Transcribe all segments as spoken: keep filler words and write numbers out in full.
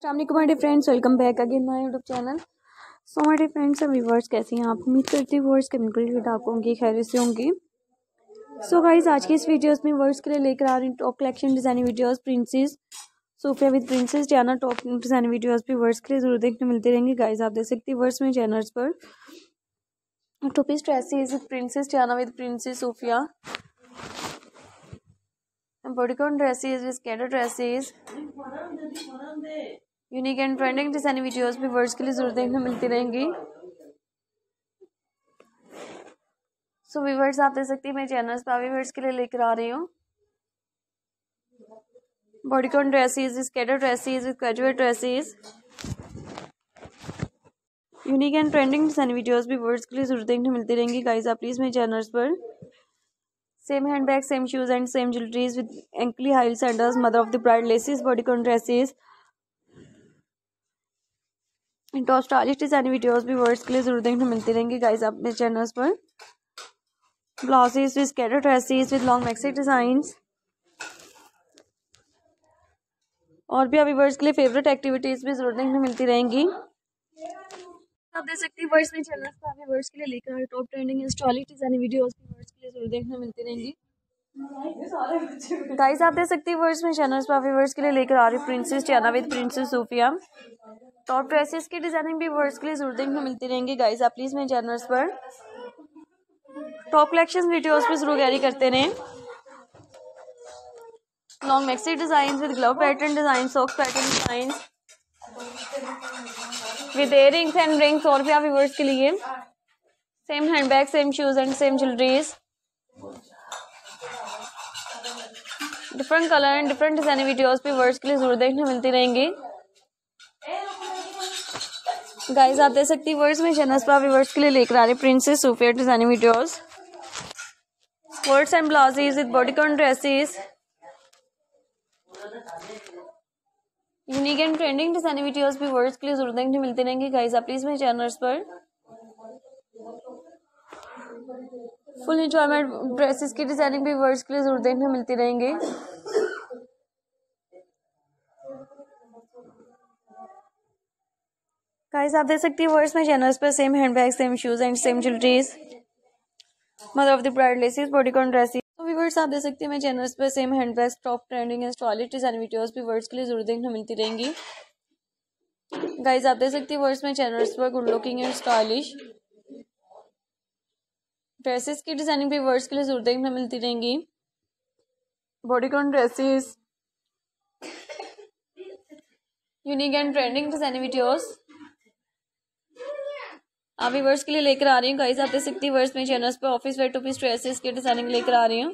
अस्सलाम वालेकुम friends, welcome back again my YouTube channel. So my friends, viewers कैसे हैं आप? उम्मीद करती हूँ व्यूअर्स के बिल्कुल ठीक ठाक होंगी, खैरियत से होंगी। सो गाइस, आज की इस वीडियोस में व्यूअर्स के लिए लेकर आ रही हूँ top collection designing videos princess Sofia with princess Diana. Top designing videos भी व्यूअर्स के लिए जरूर देखने मिलती रहेंगी। गाइस आप देख सकते हैं व्यूअर्स में चैनल्स पर two piece dresses with princess Diana with princess Sofia, bodycon dresses with scatter dresses, unique and trending designing videos भी वर्ड्स के लिए जरूर देखने मिलती रहेंगी। सो व्यूअर्स आप देख सकते हैं मैं चैनल्स पर व्यूअर्स के लिए लेकर आ रही हूँ bodycon dresses, scatter dresses, casual dresses, unique and trending designing videos भी वर्ड्स के लिए जरूर देखने मिलती रहेंगी। गाइस आप प्लीज मेरे चैनल्स पर same handbag, same shoes and same jewelleries with ankle high sandals, mother of the bride laces, bodycon dresses, top stylish designing videos भी वर्ड्स के लिए जरूर देखने मिलती रहेंगी। गाइस आप मेरे चैनल्स पर blouses with scatter dresses with long maxi designs और भी अभी वर्ड्स के लिए फेवरेट एक्टिविटीज भी जरूर देखने मिलती रहेंगी। आप देख सकते हैं वर्ड्स में चैनल्स पर अभी वर्ड्स के लिए लेकर आए top trending stylish designing videos भी वर्ड्स के लिए जरूर देखने मिलती रहेंगी। गाइस आप देख सकते हैं वर्ड्स में चैनल्स पर अभी वर्ड्स के लिए लेकर आ रही princess Diana with princess Sofia. Top dresses की डिजाइनिंग भी वर्ड्स के लिए जरूर देखने मिलती रहेंगी। गाइस आप प्लीज मेरे चैनल्स पर टॉप कलेक्शन वीडियोस भी जरूर कैरी करते रहें। Long maxi design with glove pattern design, socks pattern design with earrings and rings और भी व्यूअर्स के लिए same handbag, same shoes and same jewelleries, different colour and different designing videos भी words के लिए जरूर देखने मिलती रहेंगी। गाइस आप देख सकती हैं वर्ड्स में चैनल्स पर व्यूअर्स के लिए लेकर आ रहे princess Sofia designing videos, skirts and blouses with bodycon dresses, unique and trending designing videos भी वर्ड्स के लिए जरूर देखने मिलती रहेंगी। गाइस आप प्लीज मेरे चैनल्स पर फुल एंजॉयमेंट ड्रेसेस की डिजाइनिंग भी वर्ड्स के लिए जरूर देखने मिलती रहेंगी। गाइस आप देख सकती हैं वर्ड्स में चैनल्स पर same handbag, same shoes and same jewelleries, mother of the bride laces, bodycon dresses. तो व्यूअर्स आप देख सकते हैं मेरे चैनल्स पर same handbags, top trending and stylish design videos भी वर्ड्स के लिए जरूर देखने मिलती रहेंगी। गाइस आप देख सकते हैं वर्ड्स में चैनल्स पर good looking and stylish dresses की डिजाइनिंग भी वर्ड्स के लिए जरूर देखने मिलती रहेंगी। Bodycon dresses, unique and trending designing videos आप व्यूअर्स के लिए लेकर आ रही हूँ। गाइस आप देख सकती हैं वर्ड्स में चैनल्स पे office wear two piece dresses की डिजाइनिंग लेकर आ रही हूँ।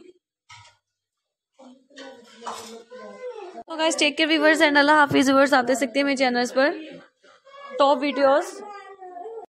तो guys take care viewers and अल्लाह हाफिज। व्यूअर्स आप देख सकते हैं मेरे चैनल्स पर टॉप वीडियोस